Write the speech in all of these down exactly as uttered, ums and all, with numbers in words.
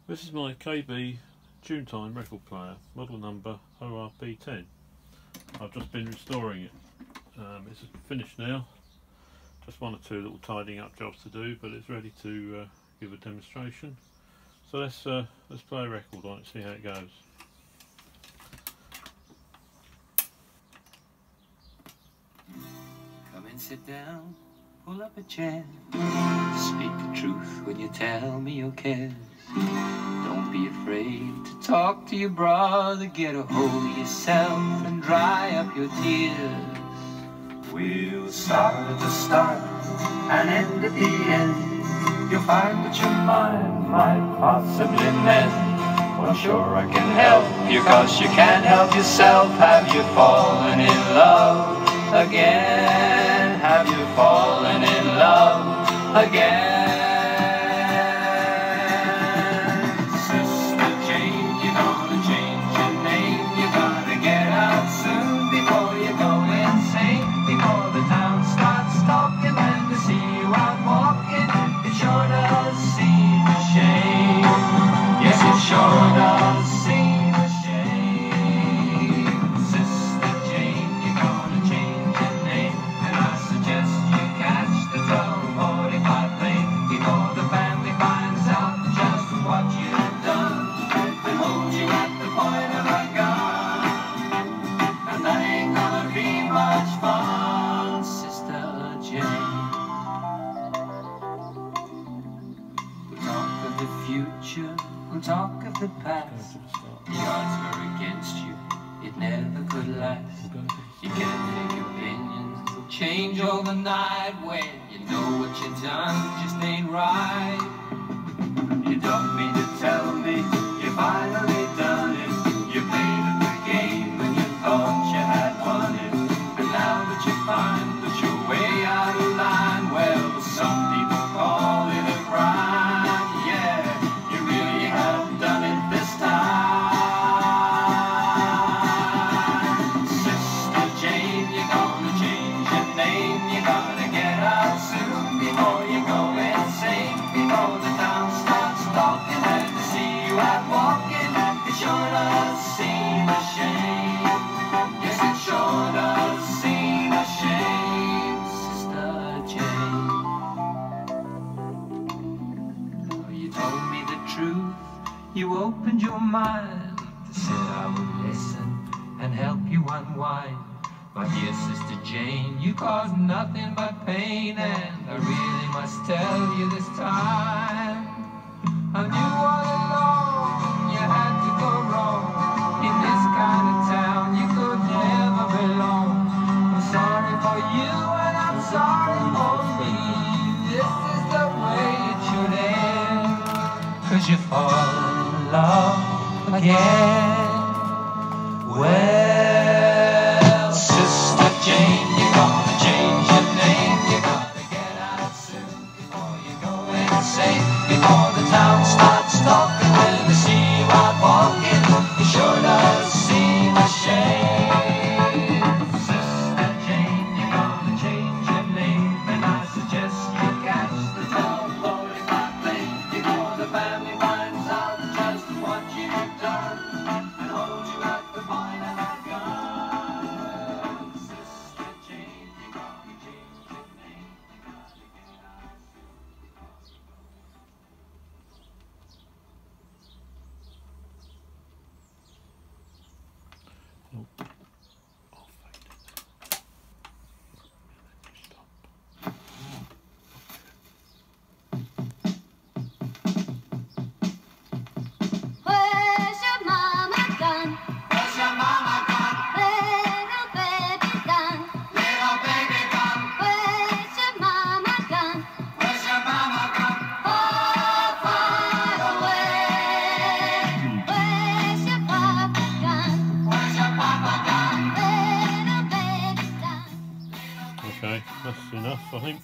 This is my K B Tunetime record player, model number O R P ten. I've just been restoring it. Um, it's finished now. Just one or two little tidying up jobs to do, but it's ready to uh, give a demonstration. So let's uh, let's play a record on it, see how it goes. Come and sit down, pull up a chair. Speak the truth when you tell me your cares. Don't be afraid to talk to your brother. Get a hold of yourself and dry up your tears. We'll start at the start and end at the end. You'll find that your mind might possibly mend. Well, I'm sure I can help you, cause you can't help yourself. Have you fallen in love again? Have you fallen in love again? Sister Jane, you're gonna change your name. You gotta get out soon before you go insane. Before the town starts talking when they see you out walking. It sure does seem a shame. Yes, it sure does seem a shame. Sister Jane, you're gonna change your name, and I suggest you catch the twelve forty-five plane before the family finds out just what you've done and hold you at the point of a gun. And that ain't gonna be much fun, Sister Jane. We'll talk of the future, we'll talk of the past. The odds were against you, it never could last. You can't think opinions will change overnight when you know what you've done just ain't right. You don't mean to tell me you finally done it. You played at the game and you thought you had won it, and now that you find that you're way out of line, well, some people call it a crime. Yeah, you really have done it this time. Sister Jane, you're gonna change your name. You gotta get out soon before you go insane. Before the town starts talking and they see you out walking. It sure does seem a shame. Yes, it sure does seem a shame, Sister Jane. Oh, you told me the truth, you opened your mind, said I would listen and help you unwind. My dear Sister Jane, you caused nothing but pain, and I really must tell you this time, I knew all along you had to go wrong. In this kind of town you could never belong. I'm sorry for you and I'm sorry for me. This is the way it should end, 'cause you fall in love again. Well, Sister Jane, you're gonna change your name. You gotta get out soon before you go insane. Before the town starts talking when they see you out walking. It sure does seem a shame. Sister Jane, you're gonna change your name, and I suggest you catch the twelve forty-five plane before the family finds out just what you've done and hold you at the point of a gun. Sister Jane, you're gonna change your name. You gotta get out. Oh, I'll fade it. And then you stop. Where's your mama gone? Where's your mama gone? Little baby gone. Little baby gone. Where's your mama gone? Where's your mama gone? Far, far away. Where's your papa gone? Where's your papa gone? Little baby gone. Okay, that's enough, I think.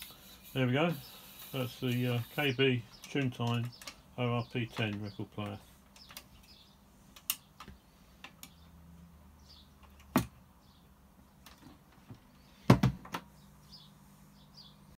There we go. That's the uh, K B Tunetime O R P ten record player.